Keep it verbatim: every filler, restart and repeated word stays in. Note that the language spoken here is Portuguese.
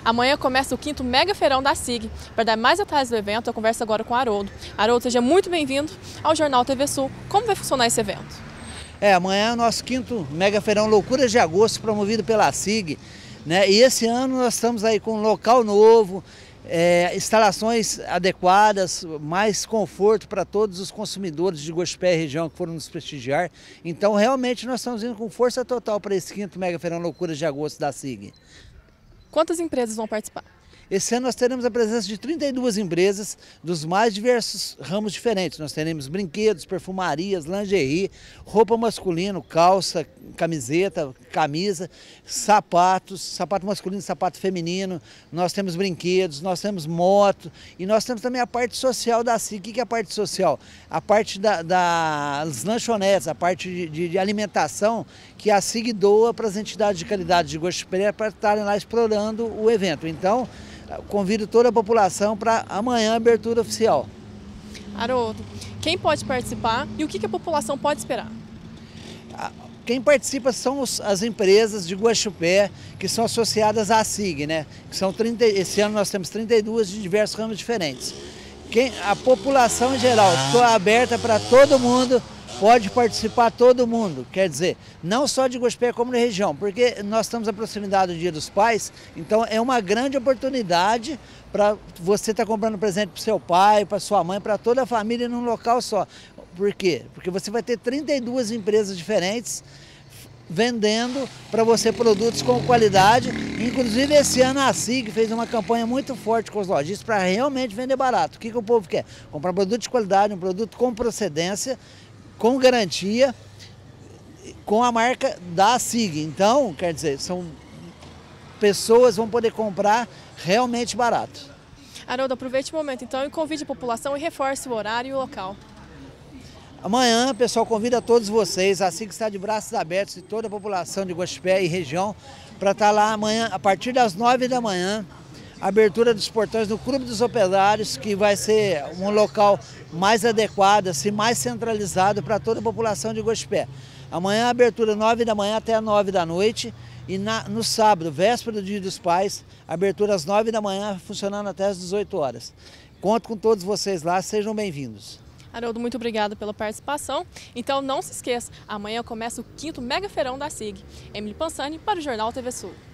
Amanhã começa o quinto Mega Feirão da SIG. Para dar mais detalhes do evento, eu converso agora com o Haroldo. Haroldo, seja muito bem-vindo ao Jornal T V Sul. Como vai funcionar esse evento? É, amanhã é o nosso quinto Mega Feirão Loucuras de Agosto, promovido pela SIG, né? E esse ano nós estamos aí com um local novo, é, instalações adequadas, mais conforto para todos os consumidores de Guaxupé e região que foram nos prestigiar. Então, realmente, nós estamos indo com força total para esse quinto Mega Feirão Loucuras de Agosto da SIG. Quantas empresas vão participar? Esse ano nós teremos a presença de trinta e duas empresas dos mais diversos ramos diferentes. Nós teremos brinquedos, perfumarias, lingerie, roupa masculino, calça, camiseta, camisa, sapatos, sapato masculino, sapato feminino. Nós temos brinquedos, nós temos moto e nós temos também a parte social da SIG. O que é a parte social? A parte da, das lanchonetes, a parte de, de alimentação que a SIG doa para as entidades de caridade de Guaxupé para estarem lá explorando o evento. Então, convido toda a população para amanhã a abertura oficial. Haroldo, quem pode participar e o que a população pode esperar? Quem participa são os, as empresas de Guaxupé que são associadas à SIG, né? Que são trinta, esse ano nós temos trinta e duas de diversos ramos diferentes. Quem, a população em geral, estou aberta para todo mundo. Pode participar todo mundo, quer dizer, não só de Guaxupé como da região, porque nós estamos à proximidade do Dia dos Pais, então é uma grande oportunidade para você estar comprando presente para o seu pai, para sua mãe, para toda a família num local só. Por quê? Porque você vai ter trinta e duas empresas diferentes vendendo para você produtos com qualidade. Inclusive esse ano a SIG fez uma campanha muito forte com os lojistas para realmente vender barato. O que, que o povo quer? Comprar produto de qualidade, um produto com procedência, com garantia, com a marca da SIG. Então, quer dizer, são pessoas que vão poder comprar realmente barato. Haroldo, aproveite o momento então e convide a população e reforce o horário e o local. Amanhã, pessoal, convida todos vocês, a SIG está de braços abertos e toda a população de Guaxupé e região para estar lá amanhã, a partir das nove da manhã, abertura dos portões no Clube dos Operários, que vai ser um local mais adequado, assim, mais centralizado para toda a população de Guaxupé. Amanhã, abertura nove da manhã até nove da noite e na, no sábado, véspera do Dia dos Pais, abertura às nove da manhã, funcionando até às dezoito horas. Conto com todos vocês lá, sejam bem-vindos. Haroldo, muito obrigado pela participação. Então não se esqueça, amanhã começa o quinto Mega Feirão da SIG. Emily Pansani para o Jornal T V Sul.